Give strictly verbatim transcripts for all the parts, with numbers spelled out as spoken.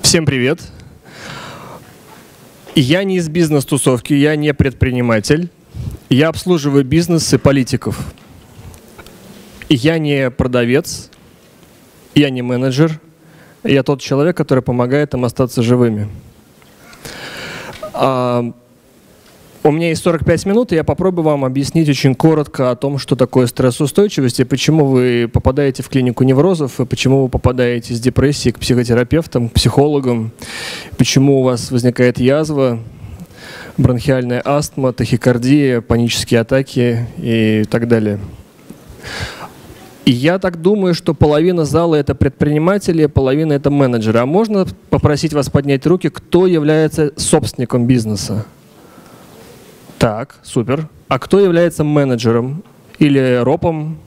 Всем привет. Я не из бизнес-тусовки, я не предприниматель. Я обслуживаю бизнес и политиков. Я не продавец, я не менеджер. Я тот человек, который помогает им остаться живыми. А, у меня есть сорок пять минут, и я попробую вам объяснить очень коротко о том, что такое стрессоустойчивость, и почему вы попадаете в клинику неврозов, и почему вы попадаете с депрессией к психотерапевтам, к психологам, почему у вас возникает язва, бронхиальная астма, тахикардия, панические атаки и так далее. И я так думаю, что половина зала – это предприниматели, половина – это менеджеры. А можно попросить вас поднять руки, кто является собственником бизнеса? Так, супер. А кто является менеджером или ропом?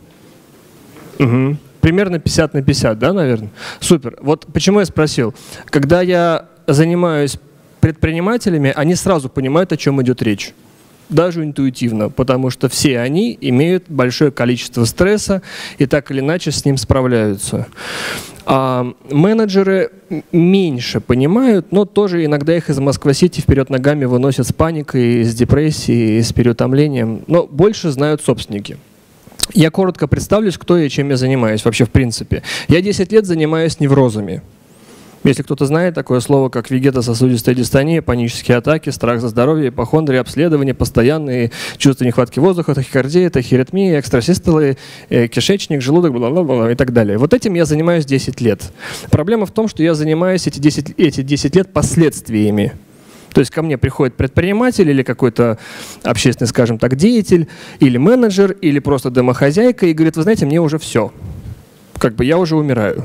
Угу. Примерно пятьдесят на пятьдесят, да, наверное? Супер. Вот почему я спросил. Когда я занимаюсь предпринимателями, они сразу понимают, о чем идет речь. Даже интуитивно, потому что все они имеют большое количество стресса и так или иначе с ним справляются. А менеджеры меньше понимают, но тоже иногда их из Москва-Сити вперед ногами выносят с паникой, с депрессией, с переутомлением, но больше знают собственники. Я коротко представлюсь, кто я и чем я занимаюсь вообще в принципе. Я десять лет занимаюсь неврозами. Если кто-то знает такое слово, как вегетососудистая дистония, панические атаки, страх за здоровье, ипохондрии, обследование, постоянные чувства нехватки воздуха, тахикардия, тахиаритмия, экстрасистолы, э, кишечник, желудок, бла-бла-бла и так далее. Вот этим я занимаюсь десять лет. Проблема в том, что я занимаюсь эти десять, эти десять лет последствиями. То есть ко мне приходит предприниматель или какой-то общественный, скажем так, деятель, или менеджер, или просто домохозяйка и говорит: вы знаете, мне уже все. Как бы я уже умираю.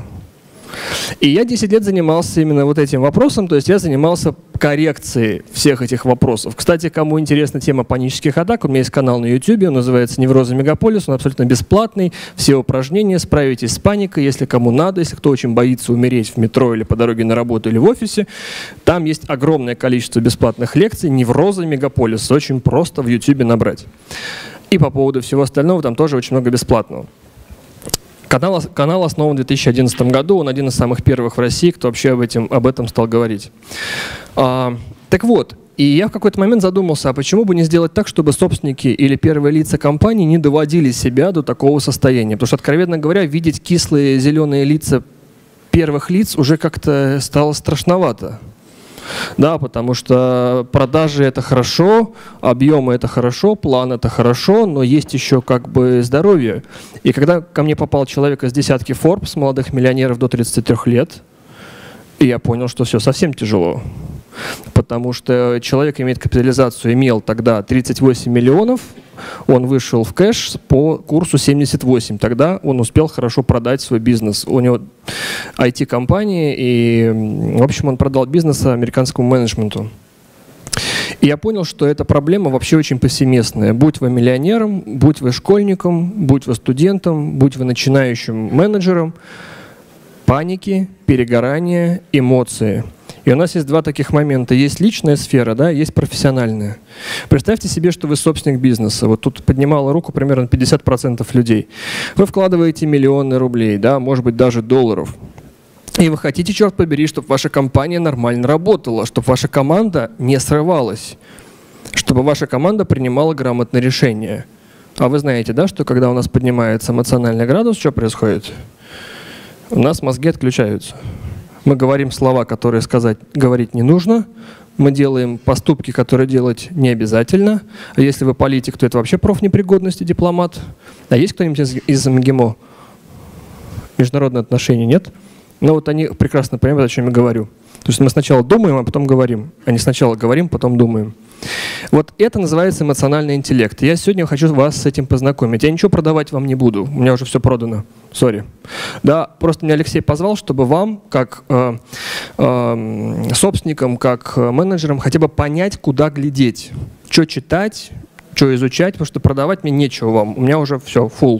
И я десять лет занимался именно вот этим вопросом, то есть я занимался коррекцией всех этих вопросов. Кстати, кому интересна тема панических атак, у меня есть канал на YouTube, он называется «Неврозы Мегаполис», он абсолютно бесплатный, все упражнения, справитесь с паникой, если кому надо, если кто очень боится умереть в метро или по дороге на работу или в офисе. Там есть огромное количество бесплатных лекций «Неврозы Мегаполис», очень просто в YouTube набрать. И по поводу всего остального там тоже очень много бесплатного. Канал, канал основан в две тысячи одиннадцатом году, он один из самых первых в России, кто вообще об этом, об этом стал говорить. А, так вот, и я в какой-то момент задумался, а почему бы не сделать так, чтобы собственники или первые лица компании не доводили себя до такого состояния? Потому что, откровенно говоря, видеть кислые зеленые лица первых лиц уже как-то стало страшновато. Да, потому что продажи – это хорошо, объемы – это хорошо, план – это хорошо, но есть еще как бы здоровье. И когда ко мне попал человек из десятки Forbes, молодых миллионеров до тридцати трёх лет, и я понял, что все совсем тяжело. Потому что человек имеет капитализацию, имел тогда тридцать восемь миллионов, он вышел в кэш по курсу семьдесят восемь. Тогда он успел хорошо продать свой бизнес. У него ай ти-компания, и, в общем, он продал бизнес американскому менеджменту. И я понял, что эта проблема вообще очень повсеместная. Будь вы миллионером, будь вы школьником, будь вы студентом, будь вы начинающим менеджером, паники, перегорания, эмоции. И у нас есть два таких момента. Есть личная сфера, да, есть профессиональная. Представьте себе, что вы собственник бизнеса. Вот тут поднимала руку примерно пятьдесят процентов людей. Вы вкладываете миллионы рублей, да, может быть, даже долларов. И вы хотите, черт побери, чтобы ваша компания нормально работала, чтобы ваша команда не срывалась, чтобы ваша команда принимала грамотные решения. А вы знаете, да, что когда у нас поднимается эмоциональный градус, что происходит? У нас мозги отключаются. Мы говорим слова, которые сказать, говорить не нужно. Мы делаем поступки, которые делать не обязательно. А если вы политик, то это вообще профнепригодность и дипломат. А есть кто-нибудь из, из МГИМО? Международные отношения нет? Но вот они прекрасно понимают, о чем я говорю. То есть мы сначала думаем, а потом говорим. А не сначала говорим, потом думаем. Вот это называется эмоциональный интеллект. Я сегодня хочу вас с этим познакомить. Я ничего продавать вам не буду. У меня уже все продано. Сори. Да, просто меня Алексей позвал, чтобы вам, как э, э, собственникам, как менеджерам, хотя бы понять, куда глядеть. Что читать, что изучать, потому что продавать мне нечего вам. У меня уже все, full.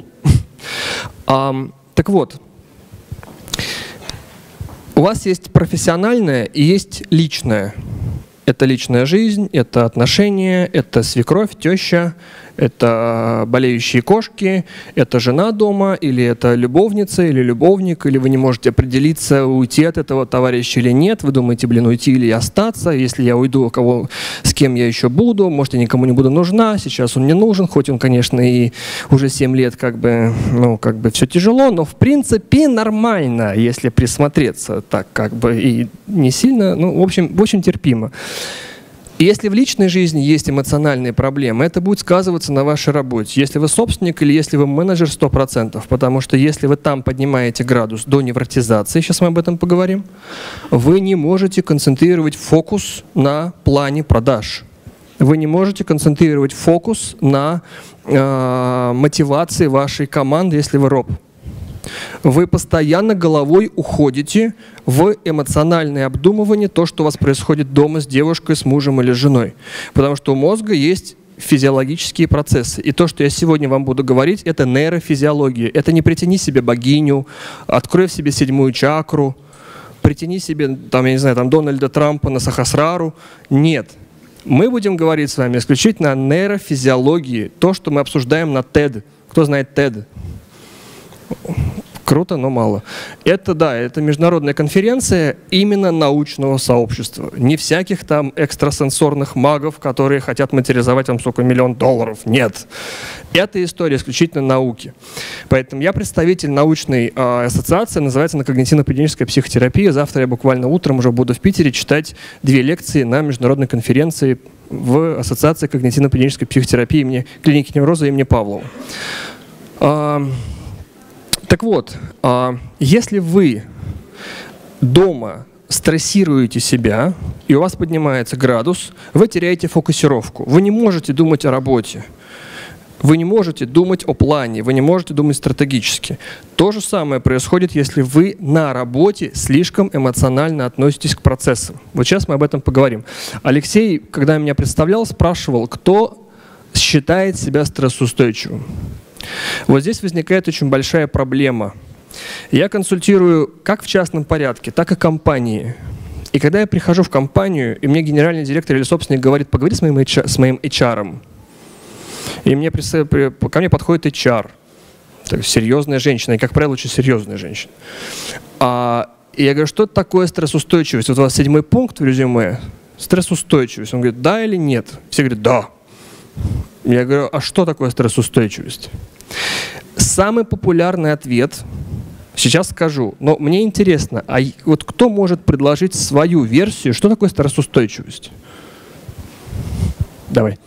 Так вот. У вас есть профессиональное и есть личное. Это личная жизнь, это отношения, это свекровь, теща, это болеющие кошки, это жена дома, или это любовница, или любовник, или вы не можете определиться, уйти от этого товарища или нет. Вы думаете, блин, уйти или остаться? Если я уйду, кого, с кем я еще буду? Может, я никому не буду нужна? Сейчас он мне нужен, хоть он, конечно, и уже семь лет как бы, ну, как бы все тяжело, но в принципе нормально, если присмотреться так как бы и не сильно, ну, в общем, в общем терпимо. И если в личной жизни есть эмоциональные проблемы, это будет сказываться на вашей работе. Если вы собственник или если вы менеджер, сто процентов. Потому что если вы там поднимаете градус до невротизации, сейчас мы об этом поговорим, вы не можете концентрировать фокус на плане продаж. Вы не можете концентрировать фокус на э, мотивации вашей команды, если вы роб. Вы постоянно головой уходите в эмоциональное обдумывание то, что у вас происходит дома с девушкой, с мужем или женой. Потому что у мозга есть физиологические процессы. И то, что я сегодня вам буду говорить, это нейрофизиология. Это не притяни себе богиню, открой в себе седьмую чакру, притяни себе, там, я не знаю, там, Дональда Трампа на Сахасрару. Нет. Мы будем говорить с вами исключительно о нейрофизиологии. То, что мы обсуждаем на тед. Кто знает тед? Круто, но мало. Это, да, это международная конференция именно научного сообщества. Не всяких там экстрасенсорных магов, которые хотят материализовать вам, сука, миллион долларов. Нет. Это история исключительно науки. Поэтому я представитель научной э, ассоциации, называется она когнитивно-поведенческая психотерапия. Завтра я буквально утром уже буду в Питере читать две лекции на международной конференции в Ассоциации когнитивно-поведенческой психотерапии имени клиники невроза имени Павлова. Э, Так вот, если вы дома стрессируете себя, и у вас поднимается градус, вы теряете фокусировку. Вы не можете думать о работе. Вы не можете думать о плане, вы не можете думать стратегически. То же самое происходит, если вы на работе слишком эмоционально относитесь к процессам. Вот сейчас мы об этом поговорим. Алексей, когда меня представлял, спрашивал, кто считает себя стрессоустойчивым. Вот здесь возникает очень большая проблема. Я консультирую как в частном порядке, так и компании. И когда я прихожу в компанию, и мне генеральный директор или собственник говорит, поговори с моим эйч ар, с моим эйч ар-ом. И мне, ко мне подходит эйч ар. Так, серьезная женщина, и, как правило, очень серьезная женщина. А, и я говорю, что это такое стрессоустойчивость? Вот у вас седьмой пункт в резюме. Стрессоустойчивость. Он говорит, да или нет? Все говорят, да. Я говорю, а что такое стрессоустойчивость? Самый популярный ответ, сейчас скажу, но мне интересно, а вот кто может предложить свою версию, что такое стрессоустойчивость? Давай.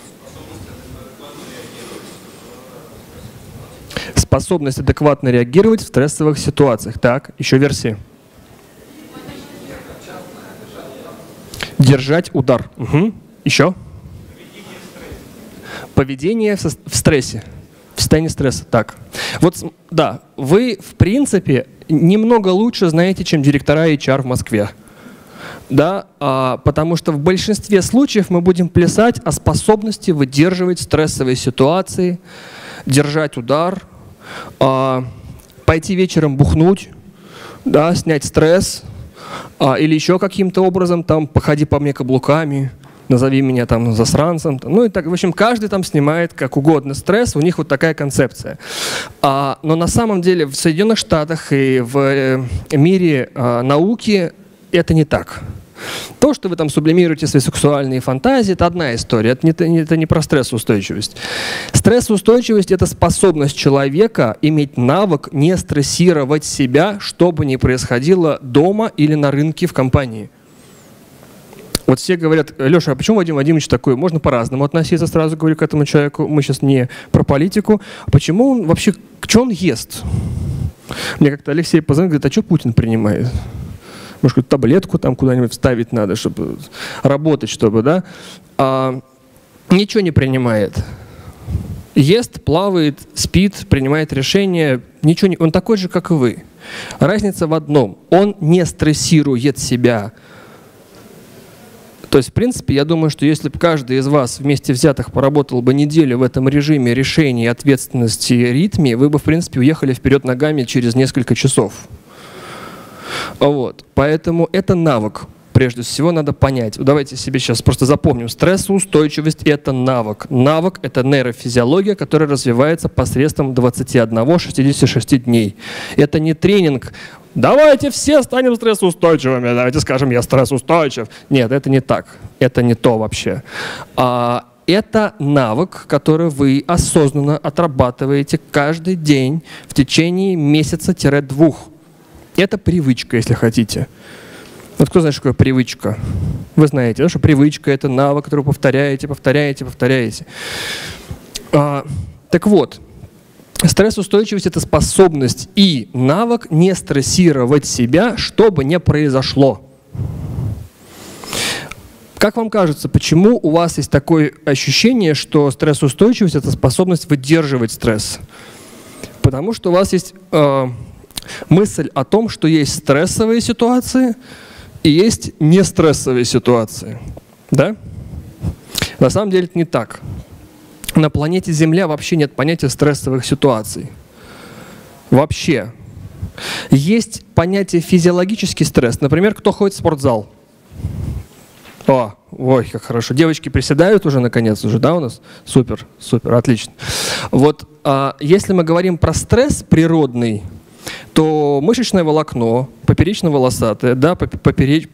Способность адекватно реагировать в стрессовых ситуациях. Так, еще версии. Держать удар. Угу. Еще. Поведение в стрессе, в состоянии стресса. Так, вот, да, вы, в принципе, немного лучше знаете, чем директора эйч ар в Москве. Да, а, потому что в большинстве случаев мы будем плясать о способности выдерживать стрессовые ситуации, держать удар, а, пойти вечером бухнуть, да, снять стресс, а, или еще каким-то образом там походи по мне каблуками, назови меня там засранцем. Ну и так, в общем, каждый там снимает как угодно стресс, у них вот такая концепция. А, но на самом деле в Соединенных Штатах и в мире а, науки это не так. То, что вы там сублимируете свои сексуальные фантазии, это одна история, это не, это не про стрессоустойчивость. Стрессоустойчивость – это способность человека иметь навык не стрессировать себя, что бы ни происходило дома или на рынке в компании. Вот все говорят, Леша, а почему Вадим Вадимович такой? Можно по-разному относиться, сразу говорю, к этому человеку. Мы сейчас не про политику. Почему он вообще, что он ест? Мне как-то Алексей позвонил, говорит, а что Путин принимает? Может, какую-то таблетку там куда-нибудь вставить надо, чтобы работать, чтобы, да? А, ничего не принимает. Ест, плавает, спит, принимает решения. Ничего не... Он такой же, как и вы. Разница в одном. Он не стрессирует себя. То есть, в принципе, я думаю, что если бы каждый из вас вместе взятых поработал бы неделю в этом режиме решения, ответственности, ритме, вы бы, в принципе, уехали вперед ногами через несколько часов. Вот. Поэтому это навык. Прежде всего надо понять. Давайте себе сейчас просто запомним. Стрессоустойчивость – это навык. Навык – это нейрофизиология, которая развивается посредством двадцати одного — шестидесяти шести дней. Это не тренинг. Давайте все станем стрессоустойчивыми. Давайте скажем, я стрессоустойчив. Нет, это не так. Это не то вообще. А, это навык, который вы осознанно отрабатываете каждый день в течение месяца-двух. Это привычка, если хотите. Вот кто знает, что такое привычка? Вы знаете, да, что привычка – это навык, который вы повторяете, повторяете, повторяете. А, так вот, стрессоустойчивость – это способность и навык не стрессировать себя, что бы ни произошло. Как вам кажется, почему у вас есть такое ощущение, что стрессоустойчивость – это способность выдерживать стресс? Потому что у вас есть э, мысль о том, что есть стрессовые ситуации и есть нестрессовые ситуации. Да? На самом деле это не так. На планете Земля вообще нет понятия стрессовых ситуаций. Вообще. Есть понятие физиологический стресс. Например, кто ходит в спортзал? О, ой, как хорошо. Девочки приседают уже наконец, уже, да, у нас? Супер, супер, отлично. Вот а, если мы говорим про стресс природный, то мышечное волокно, поперечно-волосатое, да, попереч,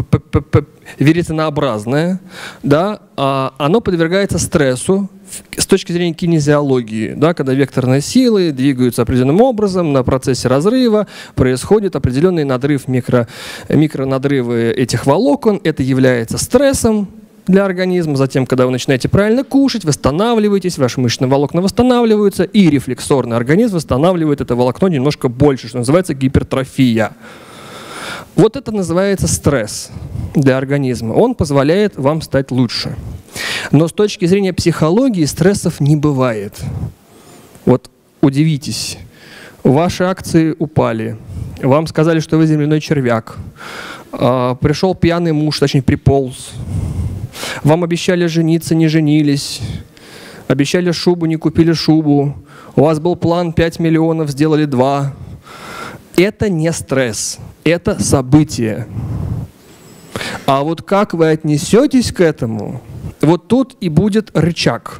веретенообразное, да, оно подвергается стрессу с точки зрения кинезиологии, да, когда векторные силы двигаются определенным образом, на процессе разрыва происходит определенный надрыв, микро, микронадрывы этих волокон, это является стрессом для организма. Затем, когда вы начинаете правильно кушать, восстанавливаетесь, ваши мышечные волокна восстанавливаются, и рефлексорный организм восстанавливает это волокно немножко больше, что называется гипертрофия. Вот это называется стресс для организма. Он позволяет вам стать лучше. Но с точки зрения психологии стрессов не бывает. Вот удивитесь, ваши акции упали, вам сказали, что вы земляной червяк, пришел пьяный муж, точнее приполз, вам обещали жениться, не женились, обещали шубу, не купили шубу, у вас был план пять миллионов, сделали два. Это не стресс, это событие. А вот как вы отнесетесь к этому, вот тут и будет рычаг.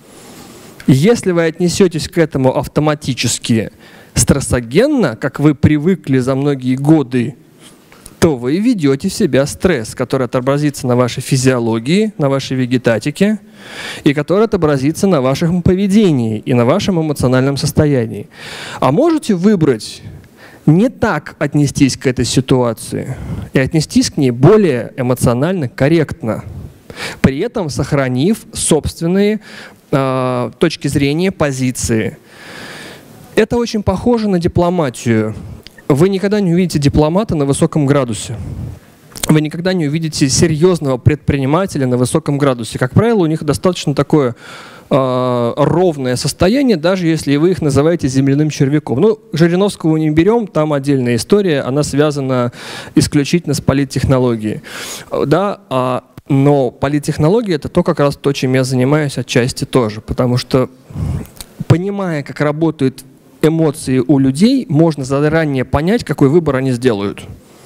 Если вы отнесетесь к этому автоматически стрессогенно, как вы привыкли за многие годы, то вы ведете в себя стресс, который отобразится на вашей физиологии, на вашей вегетатике, и который отобразится на вашем поведении и на вашем эмоциональном состоянии. А можете выбрать не так отнестись к этой ситуации и отнестись к ней более эмоционально корректно, при этом сохранив собственные э, точки зрения, позиции. Это очень похоже на дипломатию. Вы никогда не увидите дипломата на высоком градусе. Вы никогда не увидите серьезного предпринимателя на высоком градусе. Как правило, у них достаточно такое э, ровное состояние, даже если вы их называете земляным червяком. Ну, Жириновского не берем, там отдельная история, она связана исключительно с политтехнологией. Да, а, но политтехнология – это то, как раз то, чем я занимаюсь отчасти тоже, потому что, понимая, как работают эмоции у людей, можно заранее понять, какой выбор они сделают.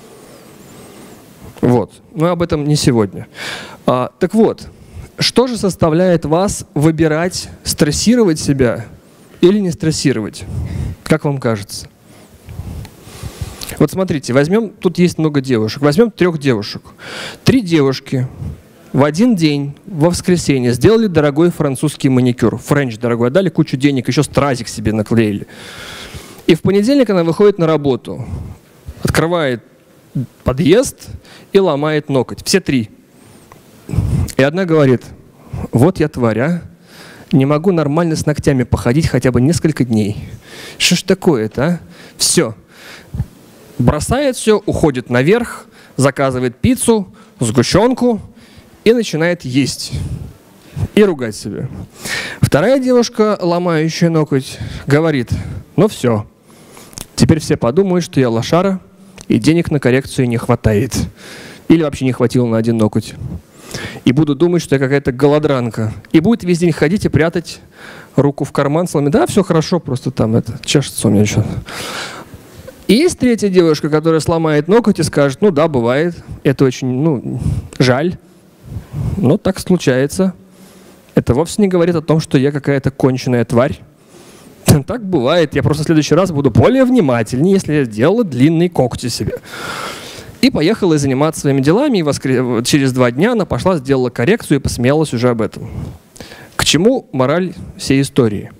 Вот. Но об этом не сегодня. А, так вот, что же составляет вас выбирать, стрессировать себя или не стрессировать? Как вам кажется? Вот смотрите, возьмем, тут есть много девушек, возьмем трех девушек. Три девушки в один день, во воскресенье, сделали дорогой французский маникюр. Френч дорогой, отдали кучу денег, еще стразик себе наклеили. И в понедельник она выходит на работу, открывает подъезд и ломает ноготь. Все три. И одна говорит: вот я тварь, а? Не могу нормально с ногтями походить хотя бы несколько дней. Что ж такое-то, а? Все. Бросает все, уходит наверх, заказывает пиццу, сгущенку и начинает есть. И ругать себя. Вторая девушка, ломающая ноготь, говорит: ну все, теперь все подумают, что я лошара, и денег на коррекцию не хватает. Или вообще не хватило на один ноготь. И буду думать, что я какая-то голодранка. И будет весь день ходить и прятать руку в карман, словами: да, все хорошо, просто там это чешется у меня что-то. И есть третья девушка, которая сломает ноготь и скажет: ну да, бывает, это очень, ну, жаль, но так случается. Это вовсе не говорит о том, что я какая-то конченая тварь. Так бывает, я просто в следующий раз буду более внимательнее, если я сделала длинные когти себе. И поехала заниматься своими делами, и воскр... через два дня она пошла, сделала коррекцию и посмеялась уже об этом. К чему мораль всей истории?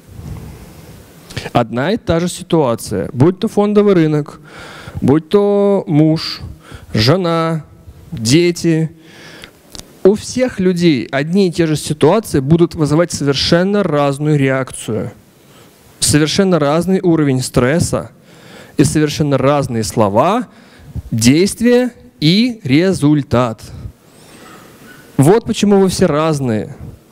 Одна и та же ситуация, будь то фондовый рынок, будь то муж, жена, дети. У всех людей одни и те же ситуации будут вызывать совершенно разную реакцию, совершенно разный уровень стресса и совершенно разные слова, действия и результат. Вот почему вы все разные.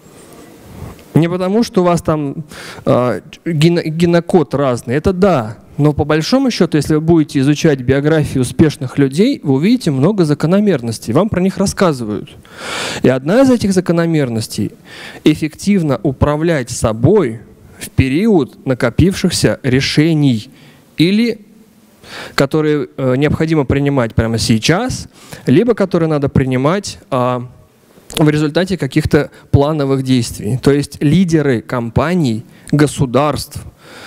Не потому, что у вас там э, гено, генокод разный, это да. Но по большому счету, если вы будете изучать биографии успешных людей, вы увидите много закономерностей, вам про них рассказывают. И одна из этих закономерностей – эффективно управлять собой в период накопившихся решений, или которые э, необходимо принимать прямо сейчас, либо которые надо принимать э, в результате каких-то плановых действий. То есть лидеры компаний, государств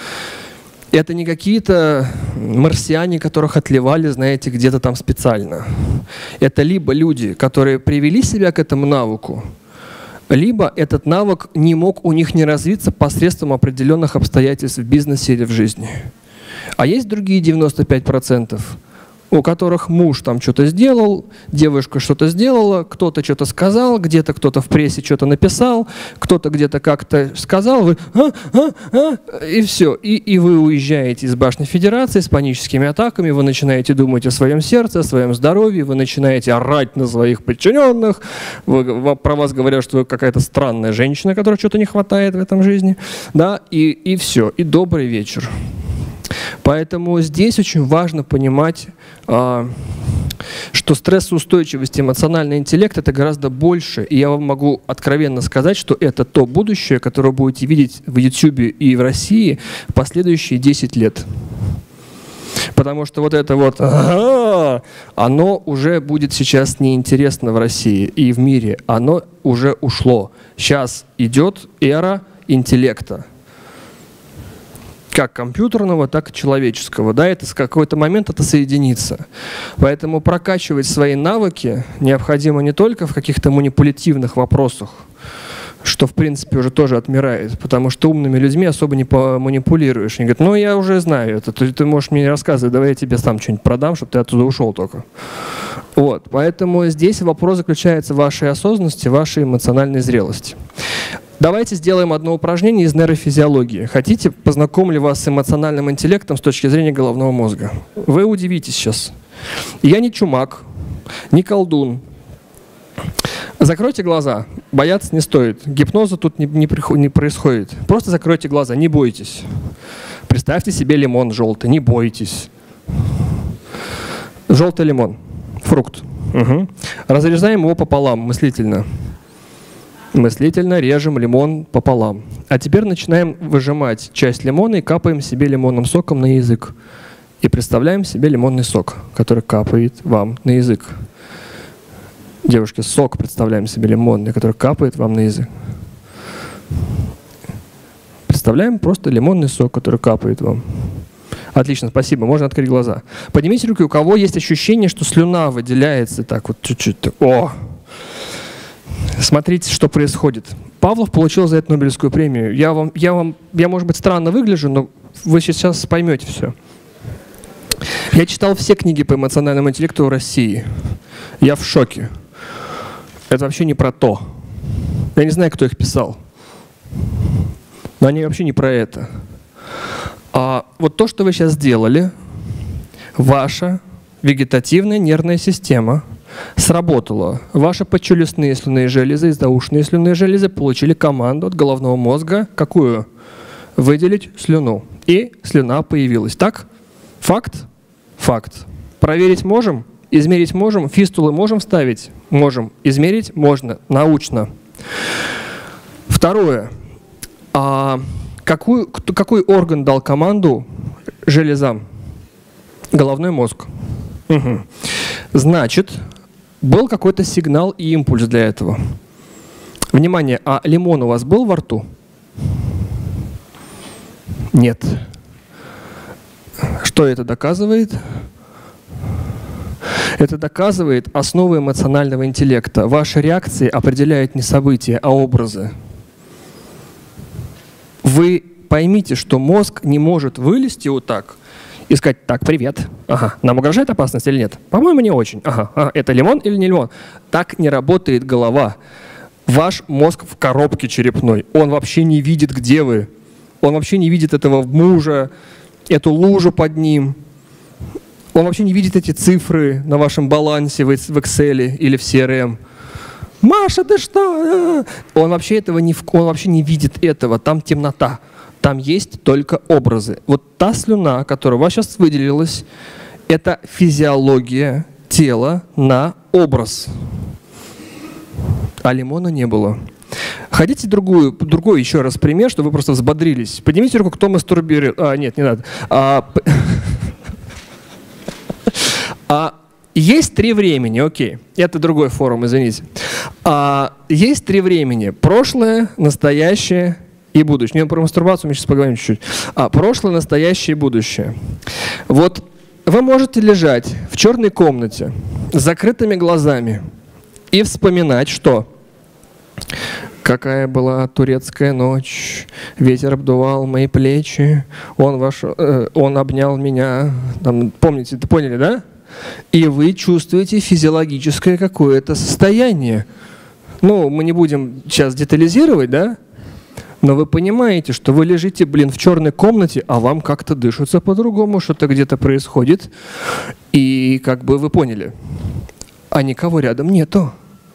– это не какие-то марсиане, которых отливали, знаете, где-то там специально. Это либо люди, которые привели себя к этому навыку, либо этот навык не мог у них не развиться посредством определенных обстоятельств в бизнесе или в жизни. А есть другие девяносто пять процентов, у которых муж там что-то сделал, девушка что-то сделала, кто-то что-то сказал, где-то кто-то в прессе что-то написал, кто-то где-то как-то сказал, вы а, а, а, и все. И, и вы уезжаете из башни Федерации с паническими атаками, вы начинаете думать о своем сердце, о своем здоровье, вы начинаете орать на своих подчиненных, вы, про вас говорят, что вы какая-то странная женщина, которой что-то не хватает в этом жизни, да, и, и все, и добрый вечер. Поэтому здесь очень важно понимать, что стрессоустойчивость и эмоциональный интеллект – это гораздо больше. И я вам могу откровенно сказать, что это то будущее, которое вы будете видеть в YouTube и в России в последующие десять лет. Потому что вот это вот, ага, оно уже будет сейчас неинтересно в России и в мире. Оно уже ушло. Сейчас идет эра интеллекта. Как компьютерного, так и человеческого. Да, это с какой-то момент это соединится. Поэтому прокачивать свои навыки необходимо не только в каких-то манипулятивных вопросах, что в принципе уже тоже отмирает, потому что умными людьми особо не поманипулируешь. Они говорят: ну я уже знаю это, ты, ты можешь мне рассказывать, давай я тебе сам что-нибудь продам, чтобы ты оттуда ушел только. Вот, поэтому здесь вопрос заключается в вашей осознанности, в вашей эмоциональной зрелости. Давайте сделаем одно упражнение из нейрофизиологии. Хотите, познакомлю вас с эмоциональным интеллектом с точки зрения головного мозга? Вы удивитесь сейчас. Я не чумак, не колдун. Закройте глаза. Бояться не стоит. Гипноза тут не, не, не происходит. Просто закройте глаза, не бойтесь. Представьте себе лимон желтый, не бойтесь. Желтый лимон, фрукт. Угу. Разрезаем его пополам мыслительно. Мыслительно режем лимон пополам. А теперь начинаем выжимать часть лимона и капаем себе лимонным соком на язык. И представляем себе лимонный сок, который капает вам на язык. Девушки, сок представляем себе лимонный, который капает вам на язык. Представляем просто лимонный сок, который капает вам. Отлично, спасибо. Можно открыть глаза. Поднимите руки, у кого есть ощущение, что слюна выделяется так вот чуть-чуть. О! Смотрите, что происходит. Павлов получил за это Нобелевскую премию. Я, вам, я, вам, я, может быть, странно выгляжу, но вы сейчас поймете все. Я читал все книги по эмоциональному интеллекту в России. Я в шоке. Это вообще не про то. Я не знаю, кто их писал. Но они вообще не про это. А вот то, что вы сейчас сделали, ваша вегетативная нервная система сработала. Ваши подчелюстные слюнные железы и заушные слюнные железы получили команду от головного мозга. Какую? Выделить слюну. И слюна появилась. Так? Факт? Факт. Проверить можем? Измерить можем? Фистулы можем вставить? Можем. Измерить можно. Научно. Второе. А какую, какой орган дал команду железам? Головной мозг. Угу. Значит, был какой-то сигнал и импульс для этого. Внимание, а лимон у вас был во рту? Нет. Что это доказывает? Это доказывает основы эмоционального интеллекта. Ваши реакции определяют не события, а образы. Вы поймите, что мозг не может вылезти вот так и сказать: так, привет, ага, нам угрожает опасность или нет? По-моему, не очень. Ага, ага, это лимон или не лимон? Так не работает голова. Ваш мозг в коробке черепной. Он вообще не видит, где вы. Он вообще не видит этого мужа, эту лужу под ним. Он вообще не видит эти цифры на вашем балансе в Excel или в си эр эм. Маша, ты что? Он вообще этого не, он вообще не видит этого. Там темнота. Там есть только образы. Вот та слюна, которая у вас сейчас выделилась, это физиология тела на образ. А лимона не было. Хотите другую, другой еще раз пример, чтобы вы просто взбодрились? Поднимите руку, кто мастурбирует. А, нет, не надо. А, а, есть три времени, окей. Это другой форум, извините. А, есть три времени. Прошлое, настоящее и будущее. Не, про мастурбацию мы сейчас поговорим чуть-чуть. А, прошлое, настоящее и будущее. Вот вы можете лежать в черной комнате с закрытыми глазами и вспоминать, что какая была турецкая ночь, ветер обдувал мои плечи, он, вошел, э, он обнял меня. Там, помните, ты поняли, да? И вы чувствуете физиологическое какое-то состояние. Ну, мы не будем сейчас детализировать, да? Но вы понимаете, что вы лежите, блин, в черной комнате, а вам как-то дышится по-другому, что-то где-то происходит. И как бы вы поняли, а никого рядом нету.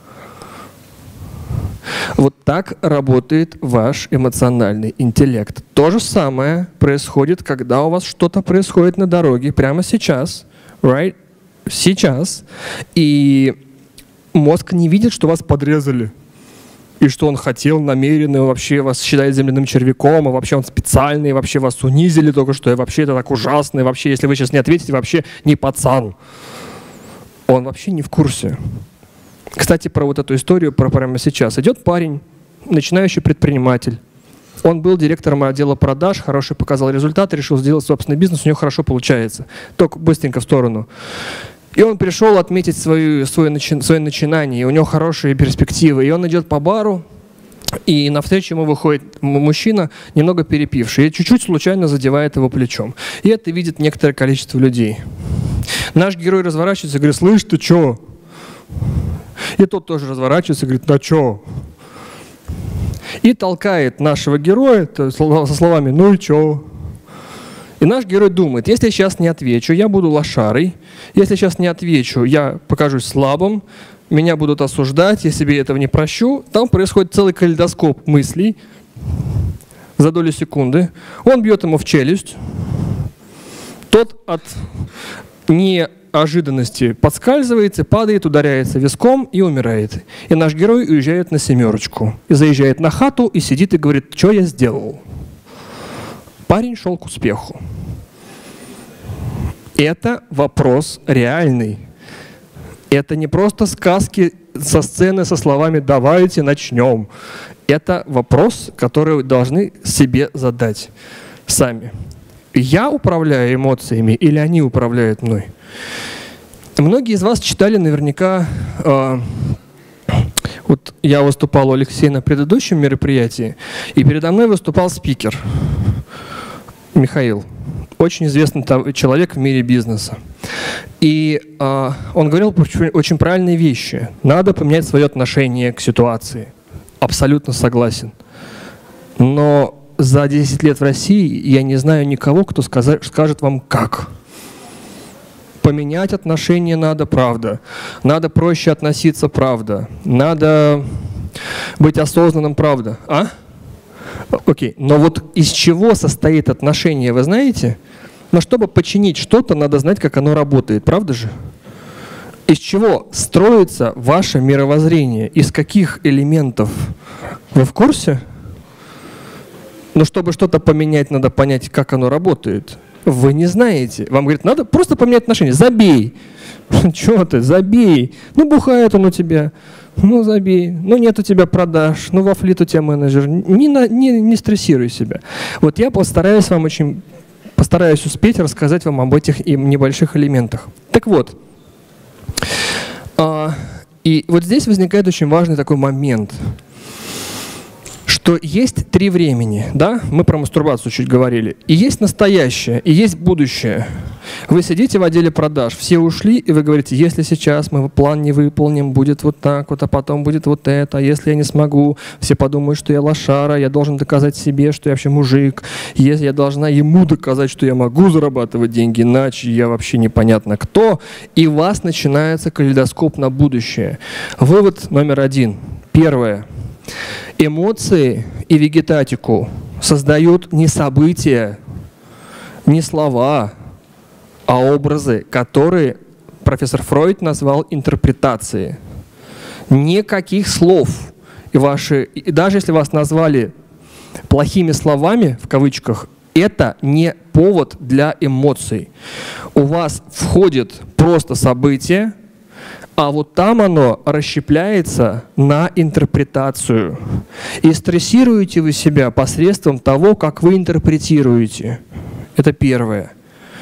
Вот так работает ваш эмоциональный интеллект. То же самое происходит, когда у вас что-то происходит на дороге прямо сейчас, right? Сейчас. И мозг не видит, что вас подрезали. И что он хотел намеренно, и вообще вас считает земляным червяком, и вообще он специальный, и вообще вас унизили только что, и вообще это так ужасно, и вообще, если вы сейчас не ответите, вообще не пацан. Он вообще не в курсе. Кстати, про вот эту историю, про прямо сейчас. Идет парень, начинающий предприниматель. Он был директором отдела продаж, хороший показал результаты, решил сделать собственный бизнес, у него хорошо получается. Только быстренько в сторону. И он пришел отметить свою, свое, начи, свое начинание, и у него хорошие перспективы. И он идет по бару, и навстречу ему выходит мужчина, немного перепивший, и чуть-чуть случайно задевает его плечом. И это видит некоторое количество людей. Наш герой разворачивается и говорит: слышь, ты чё? И тот тоже разворачивается и говорит: да чё? И толкает нашего героя со словами: ну и чё? И наш герой думает: если я сейчас не отвечу, я буду лошарой. Если я сейчас не отвечу, я покажусь слабым, меня будут осуждать, я себе этого не прощу. Там происходит целый калейдоскоп мыслей за долю секунды. Он бьет ему в челюсть. Тот от неожиданности подскальзывается, падает, ударяется виском и умирает. И наш герой уезжает на семерочку. И заезжает на хату и сидит и говорит: что я сделал? Парень шел к успеху. Это вопрос реальный. Это не просто сказки со сцены со словами «давайте начнем». Это вопрос, который вы должны себе задать сами. Я управляю эмоциями или они управляют мной? Многие из вас читали наверняка... Э, вот я выступал у Алексея на предыдущем мероприятии, и передо мной выступал спикер Михаил. Очень известный человек в мире бизнеса. И э, он говорил очень правильные вещи. Надо поменять свое отношение к ситуации. Абсолютно согласен. Но за десять лет в России я не знаю никого, кто сказать, скажет вам как. Поменять отношение надо, правда. Надо проще относиться, правда. Надо быть осознанным, правда. А? Окей, но вот из чего состоит отношение, вы знаете? Но чтобы починить что-то, надо знать, как оно работает, правда же? Из чего строится ваше мировоззрение? Из каких элементов? Вы в курсе? Но чтобы что-то поменять, надо понять, как оно работает. Вы не знаете. Вам говорят, надо просто поменять отношения. Забей. Чего ты, забей. Ну, бухает он у тебя. Ну, забей. Ну, нет у тебя продаж. Ну, во флит у тебя менеджер. Не, на, не, не стрессируй себя. Вот я постараюсь вам очень, постараюсь успеть рассказать вам об этих и небольших элементах. Так вот. А, и вот здесь возникает очень важный такой момент, что есть три времени, да? Мы про мастурбацию чуть говорили. И есть настоящее, и есть будущее. Вы сидите в отделе продаж, все ушли, и вы говорите, если сейчас мы план не выполним, будет вот так вот, а потом будет вот это, а если я не смогу, все подумают, что я лошара, я должен доказать себе, что я вообще мужик, если я должна ему доказать, что я могу зарабатывать деньги, иначе я вообще непонятно кто, и у вас начинается калейдоскоп на будущее. Вывод номер один. Первое. Эмоции и вегетатику создают не события, не слова, а образы, которые профессор Фройд назвал интерпретацией. Никаких слов. И, ваши, и даже если вас назвали плохими словами, в кавычках, это не повод для эмоций. У вас входит просто событие, а вот там оно расщепляется на интерпретацию. И стрессируете вы себя посредством того, как вы интерпретируете. Это первое.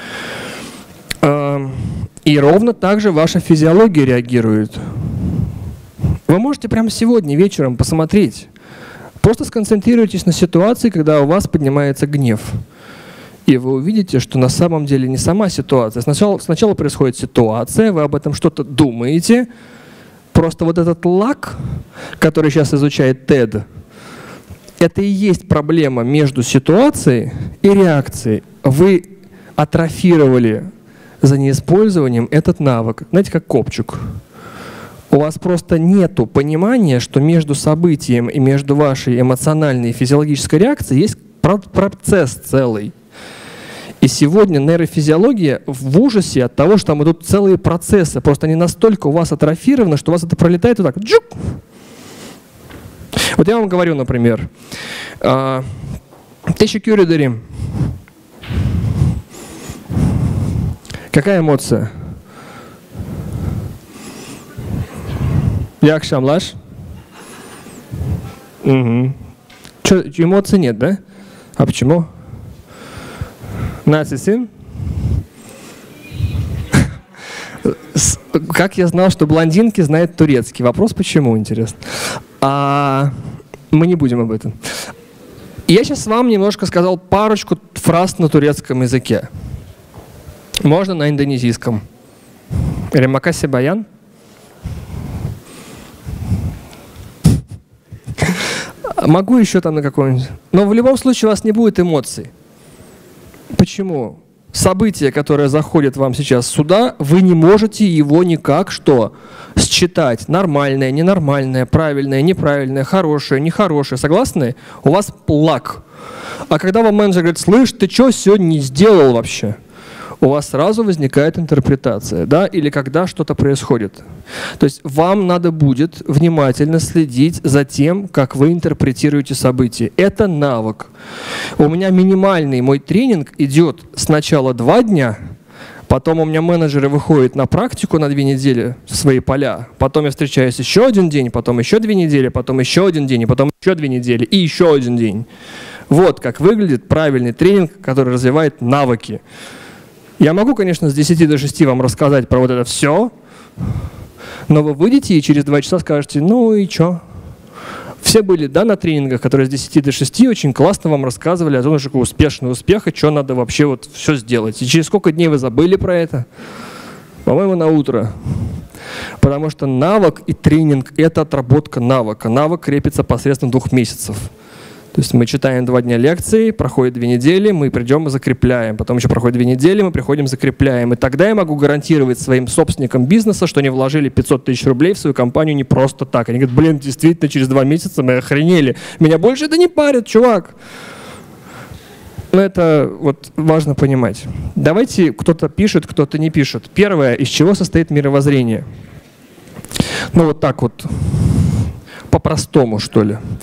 И ровно так же ваша физиология реагирует. Вы можете прямо сегодня вечером посмотреть. Просто сконцентрируйтесь на ситуации, когда у вас поднимается гнев. И вы увидите, что на самом деле не сама ситуация. Сначала, сначала происходит ситуация, вы об этом что-то думаете. Просто вот этот лак, который сейчас изучает Тед, это и есть проблема между ситуацией и реакцией. Вы атрофировали за неиспользованием этот навык. Знаете, как копчик. У вас просто нету понимания, что между событием и между вашей эмоциональной и физиологической реакцией есть процесс целый. И сегодня нейрофизиология в ужасе от того, что там идут целые процессы. Просто они настолько у вас атрофированы, что у вас это пролетает вот так. Джук! Вот я вам говорю, например, T-Security. Какая эмоция? Як шамлаш? Угу. Че, эмоций нет, да? А почему? Наци сын? Как я знал, что блондинки знают турецкий? Вопрос, почему, интересно? А, мы не будем об этом. Я сейчас вам немножко сказал парочку фраз на турецком языке. Можно на индонезийском. Ремакаси баян. Могу еще там на каком-нибудь. Но в любом случае у вас не будет эмоций. Почему? Событие, которое заходит вам сейчас сюда, вы не можете его никак что? Считать. Нормальное, ненормальное, правильное, неправильное, хорошее, нехорошее. Согласны? У вас лак. А когда вам менеджер говорит, слышь, ты что сегодня не сделал вообще? У вас сразу возникает интерпретация, да, или когда что-то происходит. То есть вам надо будет внимательно следить за тем, как вы интерпретируете события. Это навык. У меня минимальный мой тренинг идет сначала два дня, потом у меня менеджеры выходят на практику на две недели в свои поля, потом я встречаюсь еще один день, потом еще две недели, потом еще один день, и потом еще две недели и еще один день. Вот как выглядит правильный тренинг, который развивает навыки. Я могу, конечно, с десяти до шести вам рассказать про вот это все, но вы выйдете и через два часа скажете, ну и что? Все были, да, на тренингах, которые с десяти до шести очень классно вам рассказывали о том, что такой успешный успех, и что надо вообще вот все сделать. И через сколько дней вы забыли про это? По-моему, на утро. Потому что навык и тренинг – это отработка навыка. Навык крепится посредством двух месяцев. То есть мы читаем два дня лекции, проходит две недели, мы придем и закрепляем. Потом еще проходит две недели, мы приходим, закрепляем. И тогда я могу гарантировать своим собственникам бизнеса, что они вложили пятьсот тысяч рублей в свою компанию не просто так. Они говорят, блин, действительно, через два месяца мы охренели. Меня больше это не парит, чувак. Но это вот важно понимать. Давайте, кто-то пишет, кто-то не пишет. Первое, из чего состоит мировоззрение? Ну вот так вот. По-простому, что ли.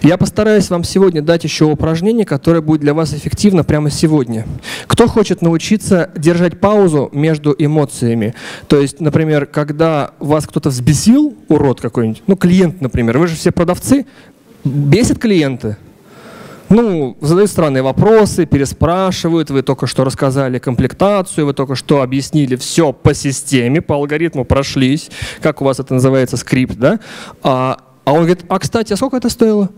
Я постараюсь вам сегодня дать еще упражнение, которое будет для вас эффективно прямо сегодня. Кто хочет научиться держать паузу между эмоциями? То есть, например, когда вас кто-то взбесил, урод какой-нибудь, ну, клиент, например, вы же все продавцы, бесит клиенты. Ну, задают странные вопросы, переспрашивают, вы только что рассказали комплектацию, вы только что объяснили все по системе, по алгоритму прошлись, как у вас это называется, скрипт, да? А, а он говорит, а, кстати, а сколько это стоило?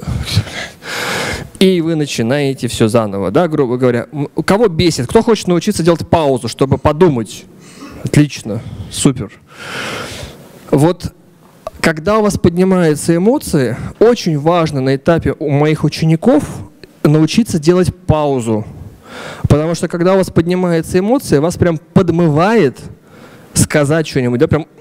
И вы начинаете все заново, да, грубо говоря. Кого бесит? Кто хочет научиться делать паузу, чтобы подумать? Отлично, супер. Вот. Когда у вас поднимаются эмоции, очень важно на этапе у моих учеников научиться делать паузу. Потому что когда у вас поднимаются эмоции, вас прям подмывает сказать что-нибудь, да, прям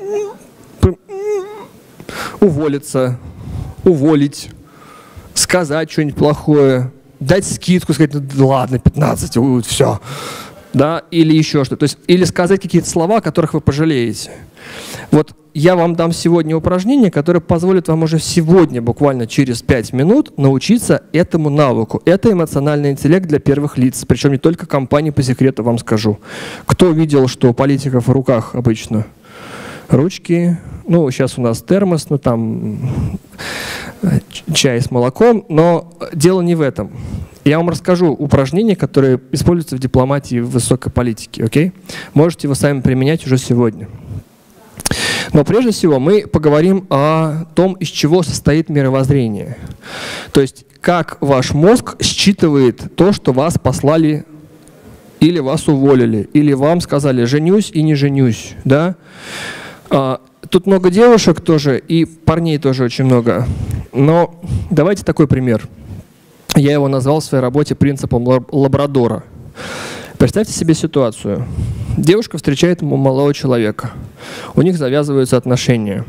уволиться, уволить, сказать что-нибудь плохое, дать скидку, сказать, ну ладно, пятнадцать, все. Да, или еще что-то. То есть, или сказать какие-то слова, о которых вы пожалеете. Вот я вам дам сегодня упражнение, которое позволит вам уже сегодня, буквально через пять минут, научиться этому навыку. Это эмоциональный интеллект для первых лиц, причем не только компании, по секрету вам скажу. Кто видел, что у политиков в руках обычно ручки, ну, сейчас у нас термос, ну, там чай с молоком, но дело не в этом. Я вам расскажу упражнения, которые используются в дипломатии и в высокой политике, окей? Можете его сами применять уже сегодня. Но прежде всего мы поговорим о том, из чего состоит мировоззрение. То есть, как ваш мозг считывает то, что вас послали или вас уволили, или вам сказали «женюсь» и «не женюсь». Да? Тут много девушек тоже, и парней тоже очень много. Но давайте такой пример. Я его назвал в своей работе принципом лабрадора. Представьте себе ситуацию. Девушка встречает молодого человека. У них завязываются отношения.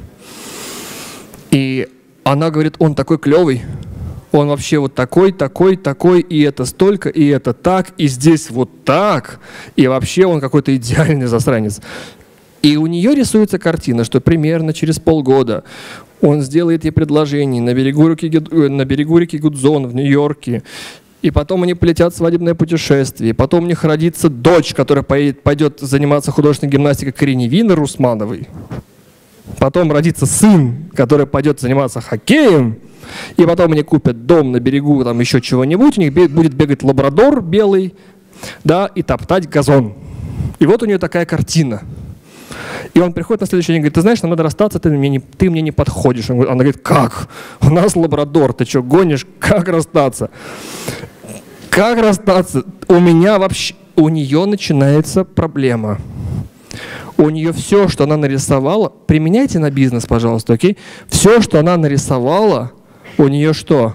И она говорит, он такой клевый. Он вообще вот такой, такой, такой, и это столько, и это так, и здесь вот так. И вообще он какой-то идеальный засранец. И у нее рисуется картина, что примерно через полгода он сделает ей предложение на берегу реки, на берегу реки Гудзон в Нью-Йорке. И потом они полетят в свадебное путешествие. И потом у них родится дочь, которая поедет, пойдет заниматься художественной гимнастикой к Ирине Винер Усмановой. Потом родится сын, который пойдет заниматься хоккеем. И потом они купят дом на берегу, там еще чего-нибудь. У них будет бегать лабрадор белый, да, и топтать газон. И вот у нее такая картина. И он приходит на следующий день и говорит, ты знаешь, нам надо расстаться, ты мне не, ты мне не подходишь. Он говорит, она говорит, как? У нас лабрадор, ты что, гонишь? Как расстаться? Как расстаться? У меня вообще, у нее начинается проблема. У нее все, что она нарисовала, применяйте на бизнес, пожалуйста, окей? Все, что она нарисовала, у нее что?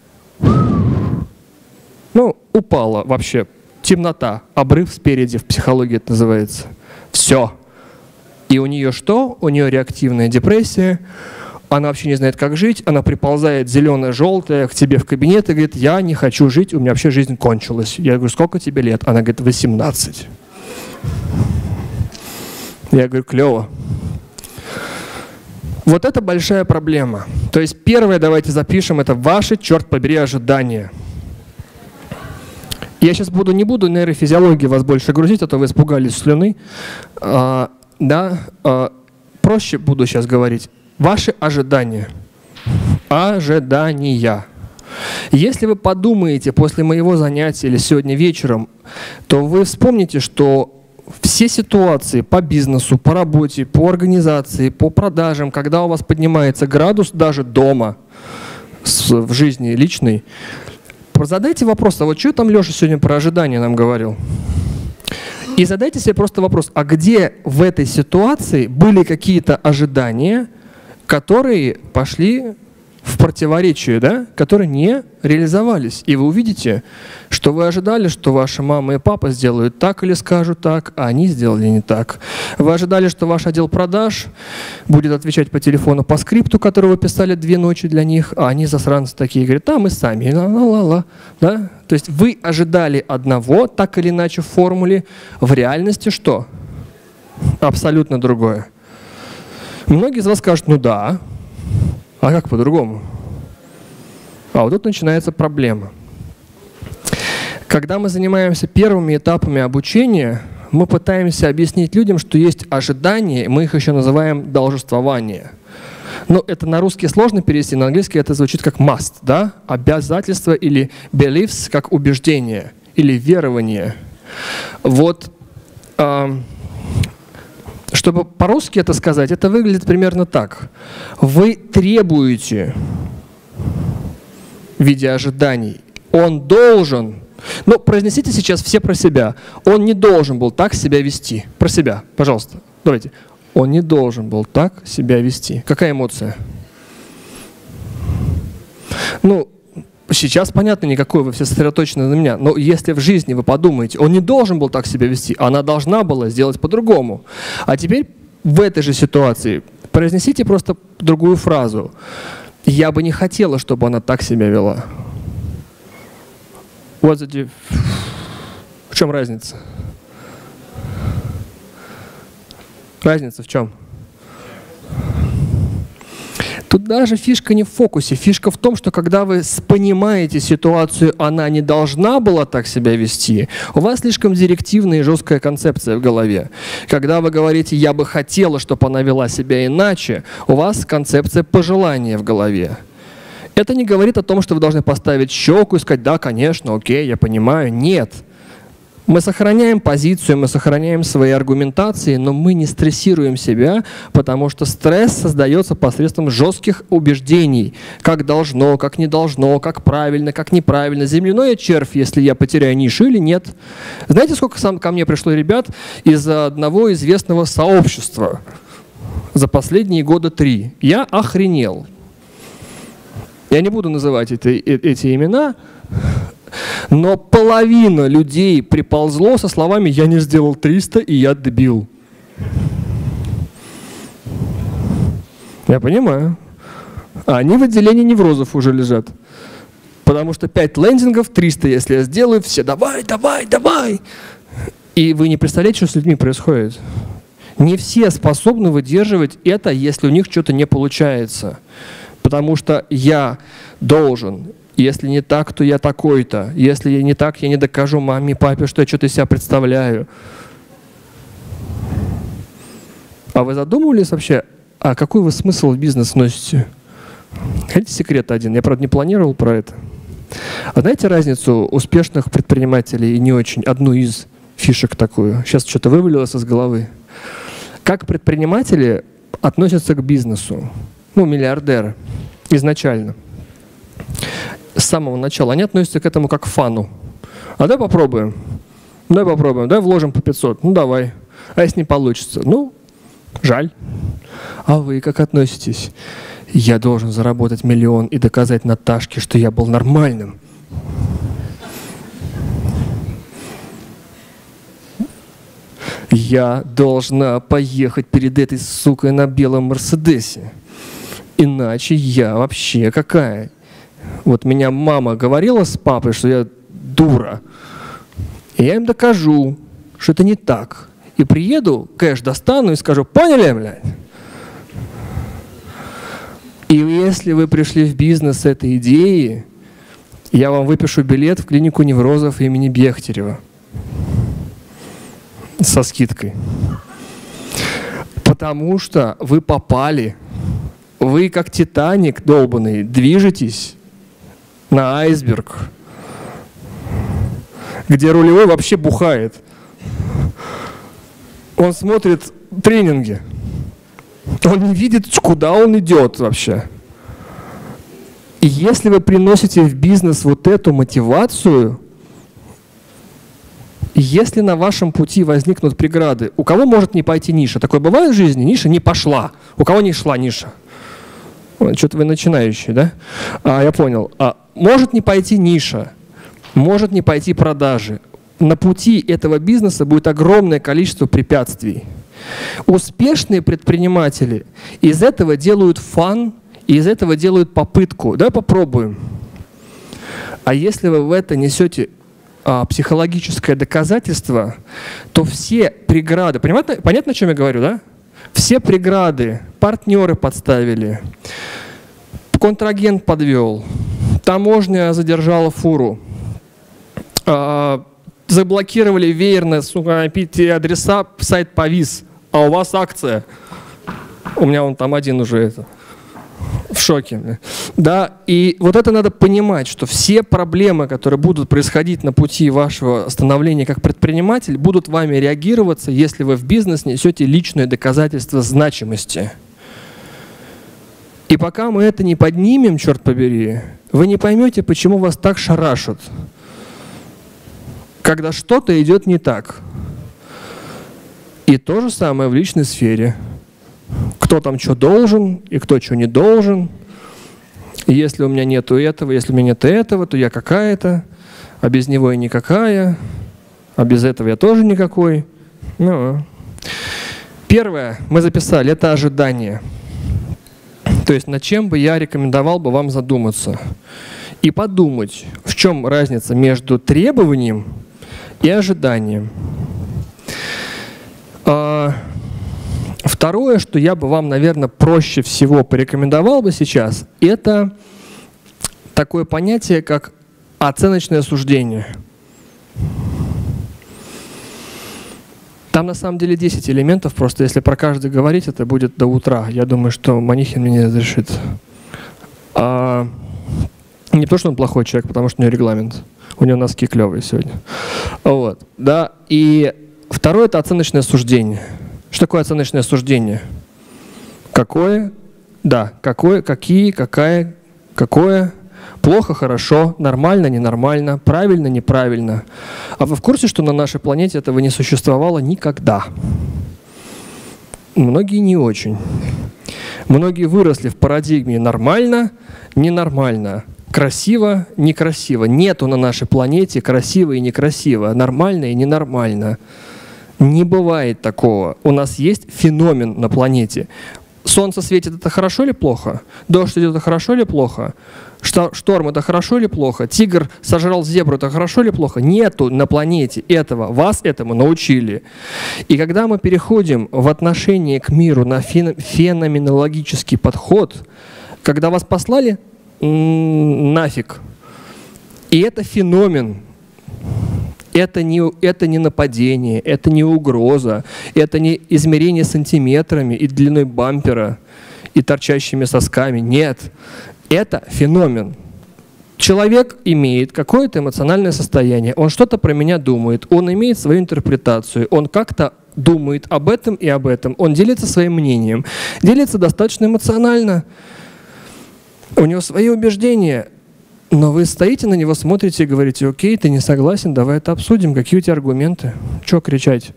Ну, упало вообще. Темнота, обрыв спереди, в психологии это называется. Все. И у нее что? У нее реактивная депрессия, она вообще не знает, как жить, она приползает зеленая-желтая к тебе в кабинет и говорит, я не хочу жить, у меня вообще жизнь кончилась. Я говорю, сколько тебе лет? Она говорит, восемнадцать. Я говорю, клево. Вот это большая проблема. То есть первое, давайте запишем, это ваши, черт побери, ожидания. Я сейчас буду, не буду нейрофизиологии вас больше грузить, а то вы испугались слюны. А, да, а, проще буду сейчас говорить. Ваши ожидания. Ожидания. Если вы подумаете после моего занятия или сегодня вечером, то вы вспомните, что все ситуации по бизнесу, по работе, по организации, по продажам, когда у вас поднимается градус даже дома, в жизни личной, задайте вопрос, а вот что там Леша сегодня про ожидания нам говорил? И задайте себе просто вопрос, а где в этой ситуации были какие-то ожидания, которые пошли в противоречие, да, которые не реализовались. И вы увидите, что вы ожидали, что ваша мама и папа сделают так или скажут так, а они сделали не так. Вы ожидали, что ваш отдел продаж будет отвечать по телефону по скрипту, который вы писали две ночи для них, а они засранцы такие, говорят, да, мы сами, ла-ла-ла-ла. Да? То есть вы ожидали одного, так или иначе в формуле, в реальности что? Абсолютно другое. Многие из вас скажут, ну да, а как по-другому? А вот тут начинается проблема. Когда мы занимаемся первыми этапами обучения, мы пытаемся объяснить людям, что есть ожидания, мы их еще называем должествование. Но это на русский сложно перевести, на английский это звучит как must, да? Обязательство или beliefs как убеждение или верование. Вот, э, чтобы по-русски это сказать, это выглядит примерно так. Вы требуете в виде ожиданий. Он должен, ну произнесите сейчас все про себя. Он не должен был так себя вести. Про себя, пожалуйста, давайте. Он не должен был так себя вести. Какая эмоция? Ну, сейчас понятно, никакой, вы все сосредоточены на меня. Но если в жизни вы подумаете, он не должен был так себя вести, она должна была сделать по-другому. А теперь в этой же ситуации произнесите просто другую фразу. Я бы не хотела, чтобы она так себя вела. Вот эти... В чем разница? Разница в чем? Тут даже фишка не в фокусе. Фишка в том, что когда вы понимаете ситуацию, она не должна была так себя вести, у вас слишком директивная и жесткая концепция в голове. Когда вы говорите «я бы хотела, чтобы она вела себя иначе», у вас концепция пожелания в голове. Это не говорит о том, что вы должны поставить щеку и сказать «да, конечно, окей, я понимаю». Нет. Мы сохраняем позицию, мы сохраняем свои аргументации, но мы не стрессируем себя, потому что стресс создается посредством жестких убеждений. Как должно, как не должно, как правильно, как неправильно. Земляной я червь, если я потеряю нишу или нет. Знаете, сколько сам ко мне пришло ребят из одного известного сообщества за последние года три? Я охренел. Я не буду называть эти, эти имена, но половина людей приползло со словами «я не сделал триста, и я дебил». Я понимаю. А они в отделении неврозов уже лежат. Потому что пять лендингов, триста, если я сделаю, все «давай, давай, давай». И вы не представляете, что с людьми происходит. Не все способны выдерживать это, если у них что-то не получается. Потому что я должен... Если не так, то я такой-то. Если я не так, я не докажу маме и папе, что я что-то из себя представляю. А вы задумывались вообще, а какой вы смысл в бизнес носите? Хотите секрет один? Я, правда, не планировал про это. А знаете разницу успешных предпринимателей и не очень? Одну из фишек такую. Сейчас что-то вывалилось из головы. Как предприниматели относятся к бизнесу? Ну, миллиардеры изначально. С самого начала. Они относятся к этому как к фану. А давай попробуем. Давай попробуем. Давай вложим по пятьсот. Ну давай. А если не получится? Ну, жаль. А вы как относитесь? Я должен заработать миллион и доказать Наташке, что я был нормальным. Я должна поехать перед этой сукой на белом Мерседесе. Иначе я вообще какая? Вот меня мама говорила с папой, что я дура. И я им докажу, что это не так. И приеду, кэш достану и скажу, поняли, блядь? И если вы пришли в бизнес с этой идеей, я вам выпишу билет в клинику неврозов имени Бехтерева. Со скидкой. Потому что вы попали. Вы как Титаник долбаный движетесь на айсберг, где рулевой вообще бухает. Он смотрит тренинги. Он не видит, куда он идет вообще. И если вы приносите в бизнес вот эту мотивацию, если на вашем пути возникнут преграды, у кого может не пойти ниша? Такое бывает в жизни? Ниша не пошла. У кого не шла ниша? Что-то вы начинающий, да? А, я понял. А, может не пойти ниша, может не пойти продажи. На пути этого бизнеса будет огромное количество препятствий. Успешные предприниматели из этого делают фан, и из этого делают попытку. Давай попробуем. А если вы в это несете а, психологическое доказательство, то все преграды, понятно, понятно, о чем я говорю, да? Все преграды, партнеры подставили, контрагент подвел, таможня задержала фуру. А, заблокировали веерно адреса, сайт повис, а у вас акция. У меня вон там один уже это, в шоке. Да, и вот это надо понимать, что все проблемы, которые будут происходить на пути вашего становления как предприниматель, будут вами реагироваться, если вы в бизнес несете личное доказательство значимости. И пока мы это не поднимем, черт побери, вы не поймете, почему вас так шарашат, когда что-то идет не так. И то же самое в личной сфере. Кто там что должен и кто что не должен. И если у меня нету этого, если у меня нет этого, то я какая-то, а без него я никакая, а без этого я тоже никакой. Ну. Первое, мы записали, это ожидание. То есть над чем бы я рекомендовал бы вам задуматься. И подумать, в чем разница между требованием и ожиданием. Второе, что я бы вам, наверное, проще всего порекомендовал бы сейчас, это такое понятие, как оценочное суждение. Там на самом деле десять элементов, просто если про каждый говорить, это будет до утра. Я думаю, что Манихин меня разрешит. А, не то, что он плохой человек, потому что у него регламент. У него носки клевые сегодня. Вот, да. И второе – это оценочное суждение. Что такое оценочное суждение? Какое? Да, какое, какие, какая, какое, плохо, хорошо, нормально, ненормально, правильно, неправильно. А вы в курсе, что на нашей планете этого не существовало никогда? Многие не очень. Многие выросли в парадигме нормально, ненормально, красиво, некрасиво. Нету на нашей планете красиво и некрасиво, нормально и ненормально. Не бывает такого. У нас есть феномен на планете. Солнце светит — это хорошо или плохо? Дождь идет — это хорошо или плохо? Шторм — это хорошо или плохо? Тигр сожрал зебру — это хорошо или плохо? Нету на планете этого. Вас этому научили. И когда мы переходим в отношении к миру на феноменологический подход, когда вас послали нафиг, и это феномен, Это не, это не нападение, это не угроза, это не измерение сантиметрами и длиной бампера, и торчащими сосками. Нет, это феномен. Человек имеет какое-то эмоциональное состояние, он что-то про меня думает, он имеет свою интерпретацию, он как-то думает об этом и об этом, он делится своим мнением, делится достаточно эмоционально, у него свои убеждения. Но вы стоите на него, смотрите и говорите: окей, ты не согласен, давай это обсудим, какие у тебя аргументы? Чего кричать?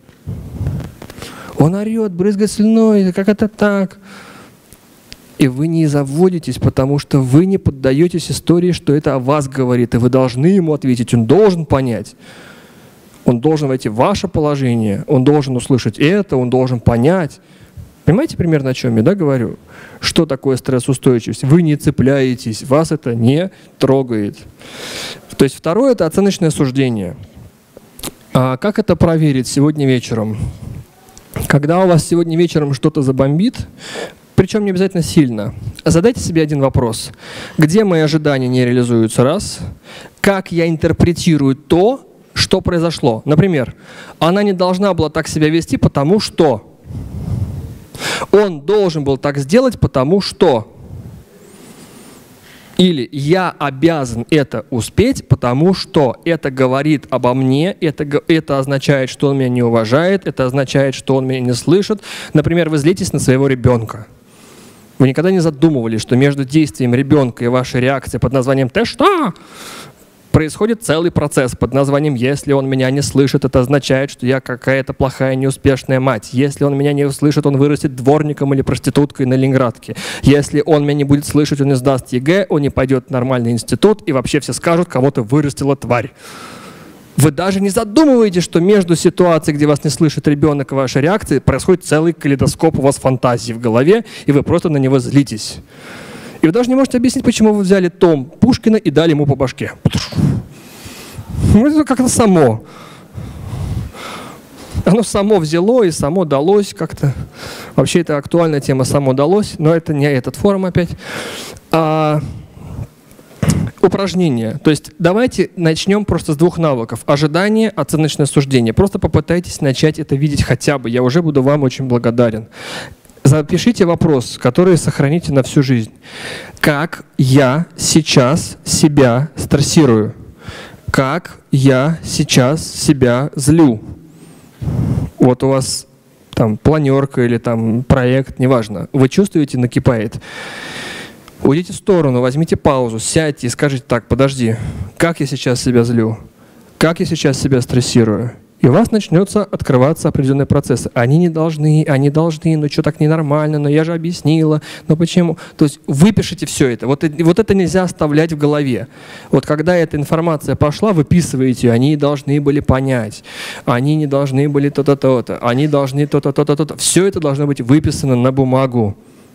Он орет, брызгает слюной, как это так? И вы не заводитесь, потому что вы не поддаетесь истории, что это о вас говорит, и вы должны ему ответить, он должен понять. Он должен войти в ваше положение, он должен услышать это, он должен понять. Понимаете примерно, о чем я, да, говорю? Что такое стрессоустойчивость? Вы не цепляетесь, вас это не трогает. То есть второе – это оценочное суждение. А как это проверить сегодня вечером? Когда у вас сегодня вечером что-то забомбит, причем не обязательно сильно, задайте себе один вопрос. Где мои ожидания не реализуются? Раз. Как я интерпретирую то, что произошло? Например, она не должна была так себя вести, потому что... Он должен был так сделать, потому что... Или я обязан это успеть, потому что это говорит обо мне, это, это означает, что он меня не уважает, это означает, что он меня не слышит. Например, вы злитесь на своего ребенка. Вы никогда не задумывались, что между действием ребенка и вашей реакцией под названием «ты что?» происходит целый процесс под названием «если он меня не слышит, это означает, что я какая-то плохая неуспешная мать. Если он меня не услышит, он вырастет дворником или проституткой на Ленинградке. Если он меня не будет слышать, он не сдаст ЕГЭ, он не пойдет в нормальный институт, и вообще все скажут, кого-то вырастила тварь». Вы даже не задумываетесь, что между ситуацией, где вас не слышит ребенок, и вашей реакцией, происходит целый калейдоскоп у вас фантазий в голове, и вы просто на него злитесь. И вы даже не можете объяснить, почему вы взяли том Пушкина и дали ему по башке. Ну, это как-то само. Оно само взяло и само далось как-то. Вообще, это актуальная тема «само далось», но это не этот форум опять. А упражнение. То есть давайте начнем просто с двух навыков. Ожидание, оценочное суждение. Просто попытайтесь начать это видеть хотя бы. Я уже буду вам очень благодарен. Запишите вопрос, который сохраните на всю жизнь. Как я сейчас себя стрессирую? Как я сейчас себя злю? Вот у вас там планерка или там проект, неважно. Вы чувствуете, накипает. Уйдите в сторону, возьмите паузу, сядьте и скажите: так, подожди, как я сейчас себя злю? Как я сейчас себя стрессирую? И у вас начнется открываться определенные процессы. Они не должны, они должны, ну что так ненормально, но я же объяснила, но почему? То есть выпишите все это. Вот, вот это нельзя оставлять в голове. Вот когда эта информация пошла, выписываете ее, они должны были понять, они не должны были то-то, то-то, они должны то-то, то-то, то-то. Все это должно быть выписано на бумагу.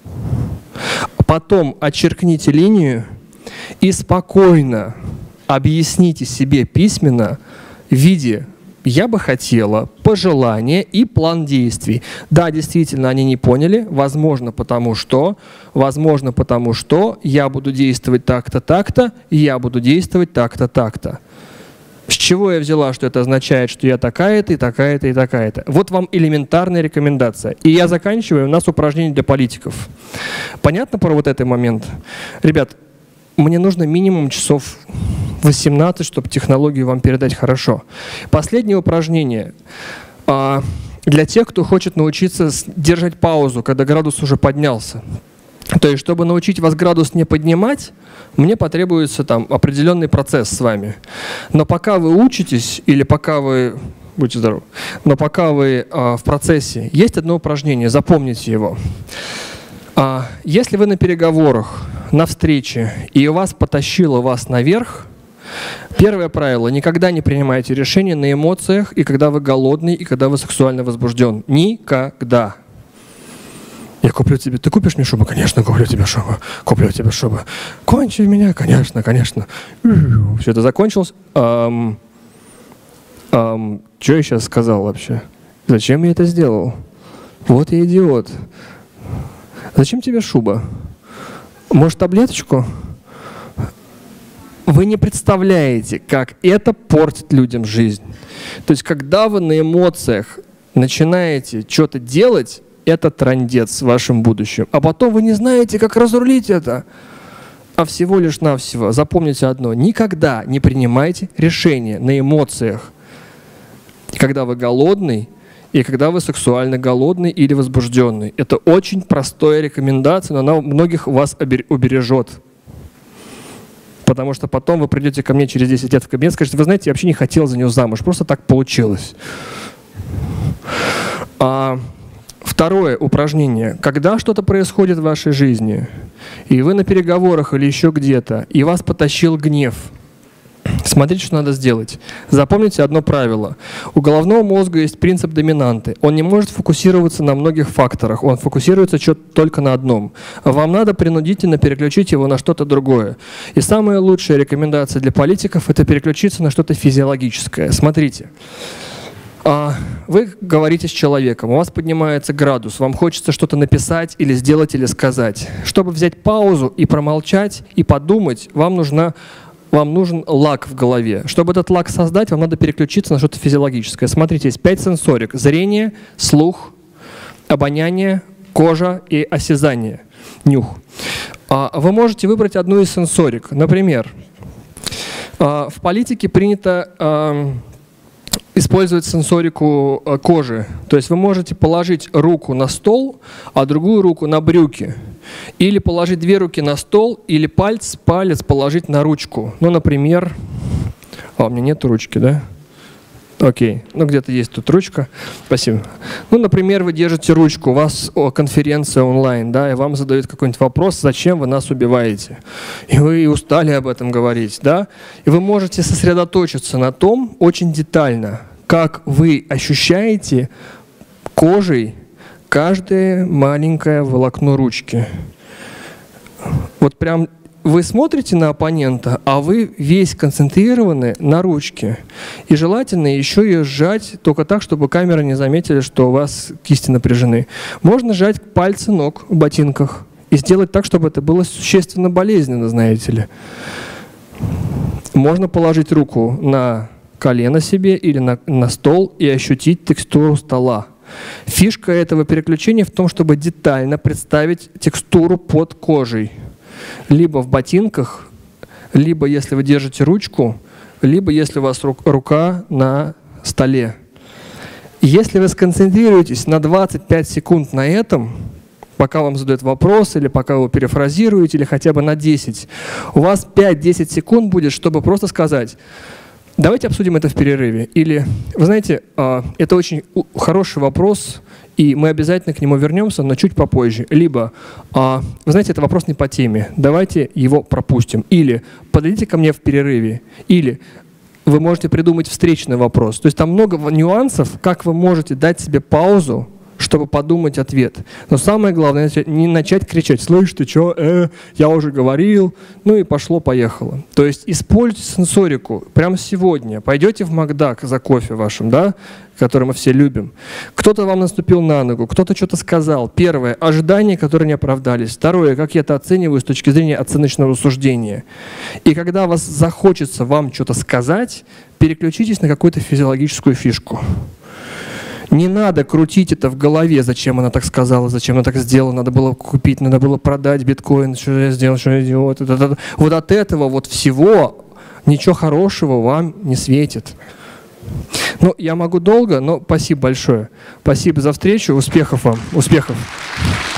Потом отчеркните линию и спокойно объясните себе письменно в виде «я бы хотела», пожелание и план действий. Да, действительно, они не поняли, возможно, потому что, возможно, потому что я буду действовать так-то, так-то, и я буду действовать так-то, так-то. С чего я взяла, что это означает, что я такая-то, и такая-то, и такая-то. Вот вам элементарная рекомендация. И я заканчиваю, у нас упражнение для политиков. Понятно про вот этот момент? Ребят, мне нужно минимум часов восемнадцать, чтобы технологию вам передать хорошо. Последнее упражнение. Для тех, кто хочет научиться держать паузу, когда градус уже поднялся. То есть, чтобы научить вас градус не поднимать, мне потребуется там определенный процесс с вами. Но пока вы учитесь, или пока вы, будьте здоровы, но пока вы а, в процессе, есть одно упражнение, запомните его. А, если вы на переговорах, на встрече, и у вас потащило вас наверх, первое правило: никогда не принимайте решения на эмоциях, и когда вы голодный, и когда вы сексуально возбужден. Никогда. Я куплю тебе. Ты купишь мне шубу? Конечно, куплю тебе шубу. Куплю тебе шубу. Кончи меня? Конечно, конечно. Все это закончилось. Эм, эм, что я сейчас сказал вообще? Зачем я это сделал? Вот я идиот. Зачем тебе шуба? Может, таблеточку? Вы не представляете, как это портит людям жизнь. То есть, когда вы на эмоциях начинаете что-то делать, это трындец в вашем будущем. А потом вы не знаете, как разрулить это. А всего лишь навсего запомните одно: никогда не принимайте решения на эмоциях. Когда вы голодный, и когда вы сексуально голодный или возбужденный. Это очень простая рекомендация, но она многих вас убережет. Потому что потом вы придете ко мне через десять лет в кабинет и скажете: вы знаете, я вообще не хотел за нее замуж, просто так получилось. А второе упражнение. Когда что-то происходит в вашей жизни, и вы на переговорах или еще где-то, и вас потащил гнев, смотрите, что надо сделать. Запомните одно правило. У головного мозга есть принцип доминанты. Он не может фокусироваться на многих факторах. Он фокусируется только на одном. Вам надо принудительно переключить его на что-то другое. И самая лучшая рекомендация для политиков – это переключиться на что-то физиологическое. Смотрите. Вы говорите с человеком, у вас поднимается градус, вам хочется что-то написать или сделать, или сказать. Чтобы взять паузу и промолчать, и подумать, вам нужна Вам нужен лак в голове. Чтобы этот лак создать, вам надо переключиться на что-то физиологическое. Смотрите, есть пять сенсорик. Зрение, слух, обоняние, кожа и осязание, нюх. Вы можете выбрать одну из сенсорик. Например, в политике принято использовать сенсорику кожи. То есть вы можете положить руку на стол, а другую руку на брюки. Или положить две руки на стол, или палец, палец положить на ручку. Ну, например... А, у меня нет ручки, да? Окей. Ну, где-то есть тут ручка. Спасибо. Ну, например, вы держите ручку, у вас конференция онлайн, да, и вам задают какой-нибудь вопрос: зачем вы нас убиваете? И вы устали об этом говорить, да? И вы можете сосредоточиться на том очень детально, как вы ощущаете кожей каждое маленькое волокно ручки. Вот прям вы смотрите на оппонента, а вы весь концентрированы на ручке. И желательно еще ее сжать только так, чтобы камеры не заметили, что у вас кисти напряжены. Можно сжать пальцы ног в ботинках и сделать так, чтобы это было существенно болезненно, знаете ли. Можно положить руку на колено себе или на, на стол и ощутить текстуру стола. Фишка этого переключения в том, чтобы детально представить текстуру под кожей. Либо в ботинках, либо если вы держите ручку, либо если у вас рука на столе. Если вы сконцентрируетесь на двадцать пять секунд на этом, пока вам задают вопрос, или пока вы перефразируете, или хотя бы на десять, у вас пять-десять секунд будет, чтобы просто сказать: давайте обсудим это в перерыве. Или, вы знаете, это очень хороший вопрос, и мы обязательно к нему вернемся, но чуть попозже. Либо, вы знаете, это вопрос не по теме, давайте его пропустим. Или подойдите ко мне в перерыве. Или вы можете придумать встречный вопрос. То есть там много нюансов, как вы можете дать себе паузу, чтобы подумать ответ. Но самое главное, не начать кричать: слышь, ты что, э, я уже говорил, ну и пошло-поехало. То есть используйте сенсорику прямо сегодня. Пойдете в Макдак за кофе вашим, да, который мы все любим. Кто-то вам наступил на ногу, кто-то что-то сказал. Первое – ожидания, которые не оправдались. Второе – как я это оцениваю с точки зрения оценочного суждения. И когда вас захочется вам что-то сказать, переключитесь на какую-то физиологическую фишку. Не надо крутить это в голове, зачем она так сказала, зачем она так сделала, надо было купить, надо было продать биткоин, что я сделал, что я делал. Вот от этого вот всего ничего хорошего вам не светит. Ну, я могу долго, но спасибо большое. Спасибо за встречу, успехов вам, успехов.